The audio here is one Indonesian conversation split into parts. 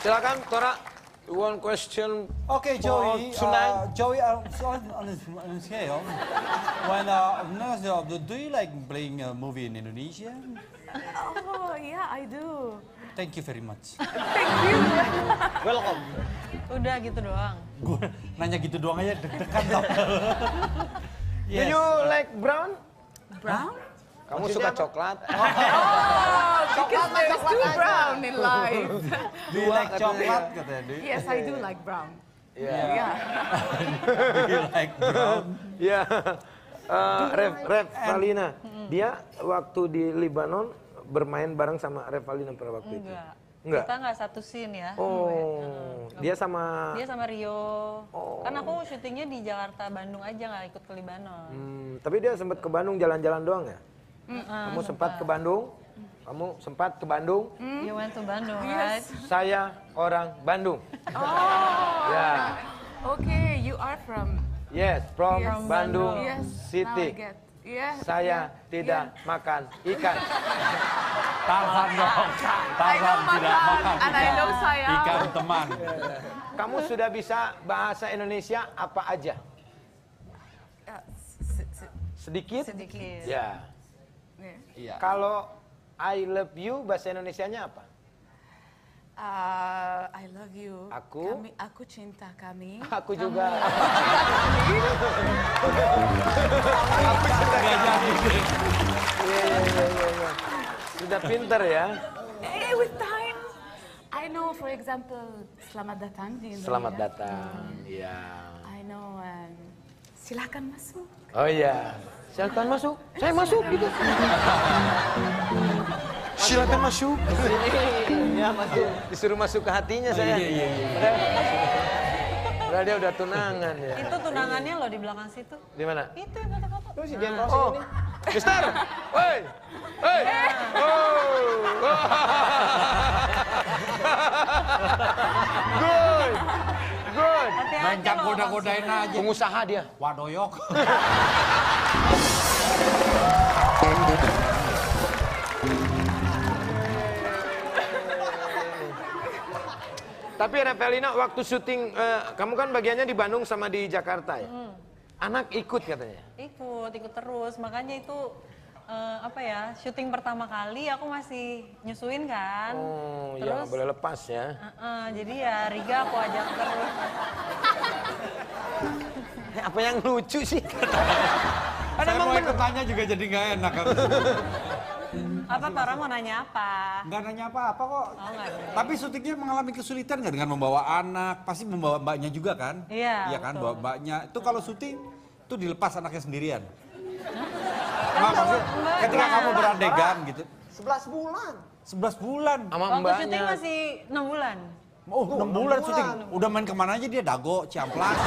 Silakan, Tora. One question. Okay, Joey. Joey, scale. When do you like playing a movie in Indonesia? Oh, yeah, I do. Thank you very much. Thank you. Welcome. Udah gitu doang. Gue nanya gitu doang aja deg-degan dong. Do you like brown? Brown? Kamu suka coklat? Oh, because there's two brown in life. Do you like coklat katanya? Yes, I do like brown. Iya. Yeah. Do you like brown? Iya. Rev Valina, dia waktu di Libanon bermain bareng sama Rev Valina pada waktu itu? Enggak. Kita nggak satu scene ya. Oh, dia sama Rio. Kan aku syutingnya di Jakarta, Bandung aja, nggak ikut ke Libanon. Tapi dia sempat ke Bandung jalan-jalan doang ya? Kamu sempat ke Bandung? Kamu sempat ke Bandung? You went to Bandung, right? Saya orang Bandung. Oh. Ya. Okay, you are from. Yes, from Bandung Yes. City. Now I get. Yeah. Saya tidak makan ikan. Tarzan dong. Tarzan tidak makan and I know saya. ikan teman. Kamu sudah bisa bahasa Indonesia apa aja? Sedikit? Sedikit. Ya. Iya. Kalau I love you bahasa Indonesianya apa? I love you. Aku? Aku cinta kami. Aku juga. Aku juga jadi. Iya. Sudah pinter ya. With time, I know, for example, selamat datang di Indonesia. Selamat datang. Iya. I know, silakan masuk. Oh iya. Silakan masuk. Saya masuk gitu. Silakan masuk. Ya masuk. Disuruh masuk ke hatinya saya. Iya. Udah dia udah tunangan ya. Itu tunangannya loh di belakang situ. Di mana? Itu yang foto-foto. Oh, si Jen Rossi ini. Mister! Woi! Hei! Oh! Good! Main cap goda-godain aja. Pengusaha dia. Wadoyok. Tapi Revelina waktu syuting, kamu kan bagiannya di Bandung sama di Jakarta ya? Anak ikut katanya? Ikut terus. Makanya itu syuting pertama kali aku masih nyusuin kan. Oh, ya terus, nggak boleh lepas ya. Jadi ya Riga aku ajak terus. Apa yang lucu sih? Saya mau ikut tanya juga jadi nggak enak. Apa Tora mau nanya apa? Nggak nanya apa-apa kok. Oh, nggak ada. Tapi syutingnya mengalami kesulitan nggak dengan membawa anak? Pasti membawa mbaknya juga kan? Iya, Iya kan, betul. bawa mbaknya. Itu kalau syuting, itu dilepas anaknya sendirian. Nggak, maksud, ketika kamu beradegan gitu. 11 bulan. 11 bulan. Sama Waktu mbaknya. syuting masih 6 bulan. Oh, 6 bulan syuting. Udah main kemana aja dia? Dago, Ciamplas.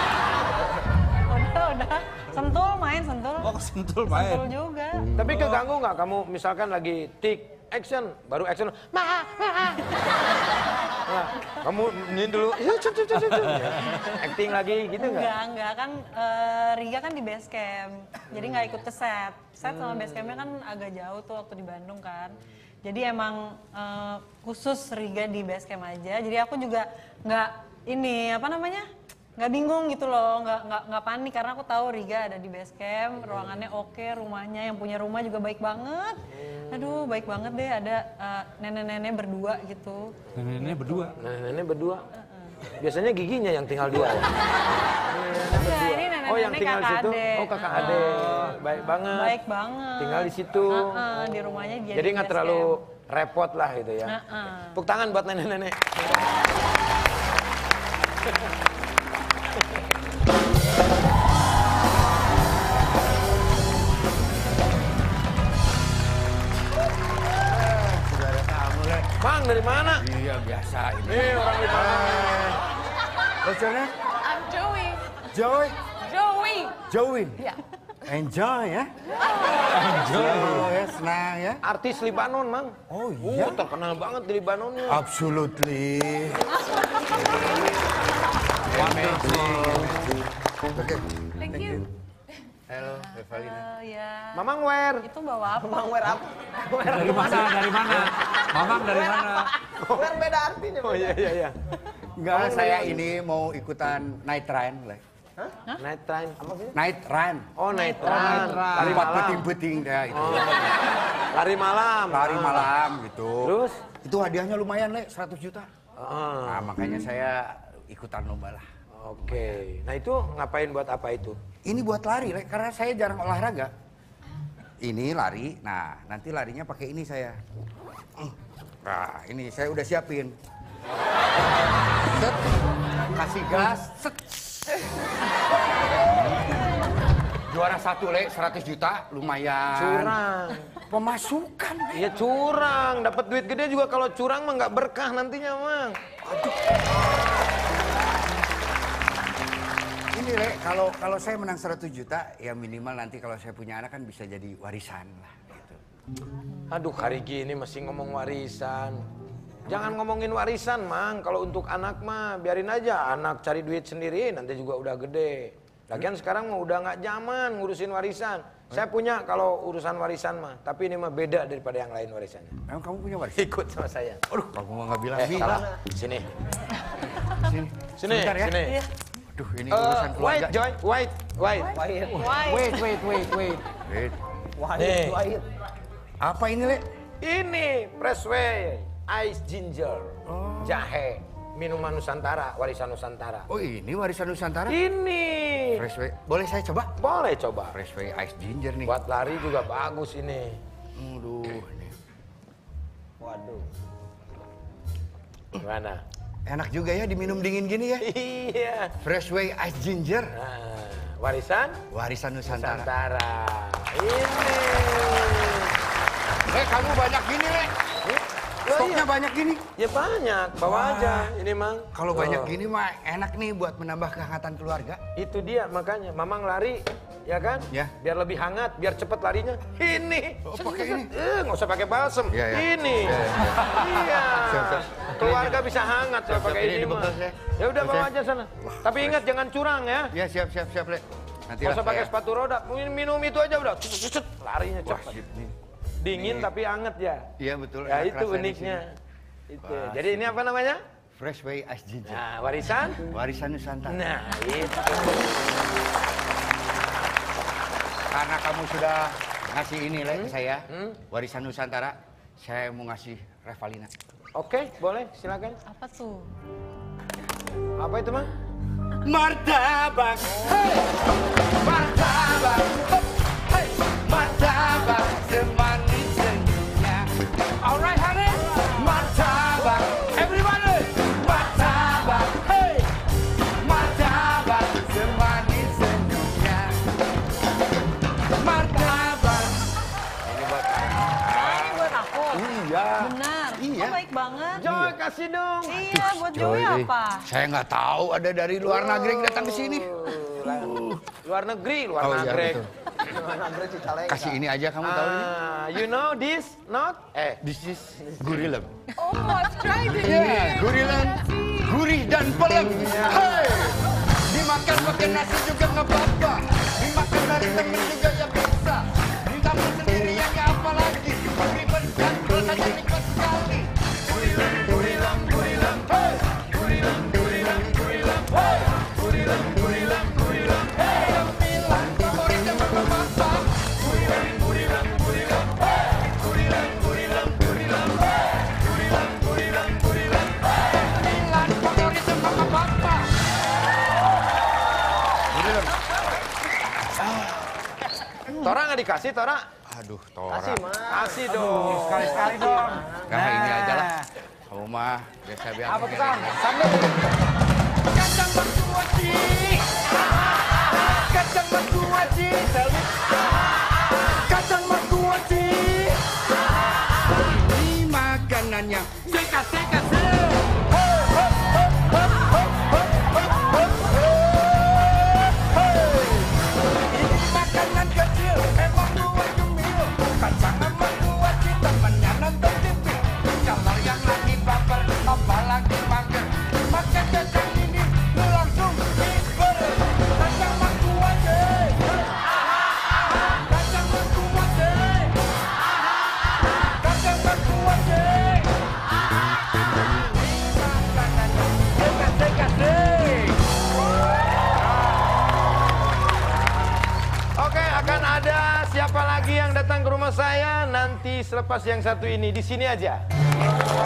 Udah. Sentul main, sentul. Oh, sentul main. Sentul juga. Tapi keganggu nggak kamu misalkan lagi take action, baru action, nah, kamu ini dulu, acting lagi gitu nggak? Enggak kan Riga kan di base camp, jadi nggak ikut ke set. Set sama base campnya kan agak jauh tuh waktu di Bandung kan. Jadi emang khusus Riga di base camp aja. Jadi aku juga nggak nggak bingung gitu loh, nggak panik karena aku tahu Riga ada di base camp, ruangannya oke, rumahnya yang punya rumah juga baik banget. Aduh baik banget deh, ada nenek-nenek berdua gitu. Nenek-nenek berdua? Nenek berdua. Biasanya giginya yang tinggal dua. Enggak, ini nenek-nenek Oh yang tinggal di situ? kakak Oh kakak adek, baik banget. Baik banget. Tinggal di situ. Di rumahnya dia. Jadi di nggak base terlalu camp. repot lah gitu ya. Tepuk tangan buat nenek-nenek. Bang, dari mana? Iya biasa ini. Nih orang di mana? Bocornya? I'm Joey. Joey. Joey. Joey. Yeah. Enjoy ya. Enjoy ya, senang ya. Artis Libanon, Mang. Oh iya. Terkenal banget di Libanonnya. Absolutely. Amazing. Oke. Thank you. Hello. Ya. Mamang where? Itu bawa apa? Mamang wear apa? Dari mana? Dari mana? Mamang dari mana? Wear beda artinya. Oh iya. Enggak, saya ini mau ikutan night run. Night train. Night run. Oh, night run. Lari Tempat malam. puting-puting ya itu. Lari malam. Lari malam gitu. Terus? Itu hadiahnya lumayan, Le, 100 juta. Ah. Nah, makanya saya ikutan lomba lah. Oke. Nah itu ngapain buat apa itu? Ini buat lari, Le, karena saya jarang olahraga. Ini lari, nah nanti larinya pakai ini saya. Nah, ini saya udah siapin. Set, kasih gas, set. Juara 1, Le, 100 juta, lumayan. Curang. Pemasukan, Le. Iya curang. Dapat duit gede juga kalau curang mah nggak berkah nantinya, Mang. Ini, Le, kalau saya menang 100 juta, ya minimal nanti kalau saya punya anak kan bisa jadi warisan lah. Gitu. Aduh, hari gini masih ngomong warisan. Jangan ngomongin warisan, Mang. Kalau untuk anak mah biarin aja. Anak cari duit sendiri, nanti juga udah gede. Lagian sekarang mah udah nggak zaman ngurusin warisan. Saya punya kalau urusan warisan mah. Tapi ini mah beda daripada yang lain warisannya. Emang kamu punya warisan? Ikut sama saya. Aduh, kamu nggak bilang. Salah. Sini. Sini. Sini, Sebentar ya. sini. Aduh, ini urusan keluarga. Wait, Joy. Wait. Why? Wait. Nih. Wahid. Apa ini, Le? Ini Freshway Ice Ginger. Jahe. Minuman Nusantara, warisan Nusantara. Oh, ini warisan Nusantara? Ini. Freshway. Boleh saya coba? Boleh coba. Freshway Ice Ginger nih. Buat lari juga bagus ini. Aduh, ini. Waduh. Gimana? Enak juga ya diminum dingin gini ya. Iya. Freshway Ice Ginger. Nah, warisan Warisan Nusantara. Nusantara. Ini. Le, kamu banyak gini, Le. Stoknya banyak gini. Ya banyak, bawa aja. Ini, Mang. Kalau banyak gini mah enak nih buat menambah kehangatan keluarga. Itu dia makanya. Mamang lari, ya kan? Ya. Biar lebih hangat, biar cepet larinya. Ini. Oh, pakai ini? Nggak usah pakai balsem. Ya, ya. Ini. Iya. Siap. Keluarga bisa hangat kalau pakai Ini ini mah. dibekal saya. Ya udah bawa aja sana. Tapi ingat jangan curang ya. Ya, siap, Le. Nanti Nggak usah pakai sepatu roda. Minum itu aja udah. Cet, larinya Wah, cepet. sip nih. Dingin tapi anget ya. Iya, betul. Ya enak itu rasanya di uniknya. sini. Itu. Jadi ini apa namanya? Freshway Ice Ginger. Nah, warisan. Warisan Nusantara. Nah, itu. Karena kamu sudah ngasih ini, Le, ke saya. Warisan Nusantara. Saya mau ngasih Revalina. Oke, boleh, silakan. Apa tuh? Apa itu, Mang? Martabak, hey! Martabak, hey! Martabak, semanis senyumnya. Alright, honey. Martabak, everybody. Martabak, hey! Martabak, semanis senyumnya. Martabak. Ini buat Ini buat aku. Iya. Benar. Iya. Oh, baik banget. Joy, kasih dong. Iya, buat Joey apa? Saya nggak tahu ada dari luar negeri yang datang ke sini. Luar negeri, luar Oh, iya, negeri. betul. Andre Cicalengka. Kasih ini aja kamu tahu ini. You know this not? This is gurilam. Oh, I've tried it. Iya, gurilan, gurih dan pelem. Hey, dimakan pakai nasi juga nggak apa-apa. Dimakan dari temen juga ya bisa. Ditambah sendiriannya apa lagi? Ribet dan rasanya nikmat sekali. Gurilan, hey, gurilan, hey, gurilan, hey, sembilan favorit yang bermata. Gurilan, hey, gurilan, hey, sembilan favorit yang bermata. Tora nggak dikasih, Tora? Aduh, Tora. Kasih dong. Sekali-sekali dong. Nah, ini aja lah. Kamu mah biasa-biasa. Apa tuh, Kang? Sambal. Kacang mertuaci. Kacang mertuaci. Kacang mertuaci. Ini makanannya. Seka. Ini makanan kecil, emang buat cemil. Kacang mertuaci temannya nonton TV. Kalau yang lagi baper, apalagi mager. Makan kacang ini, lu langsung diber. Kacang mertuaci. siapa lagi yang datang ke rumah saya nanti selepas yang satu ini di sini aja.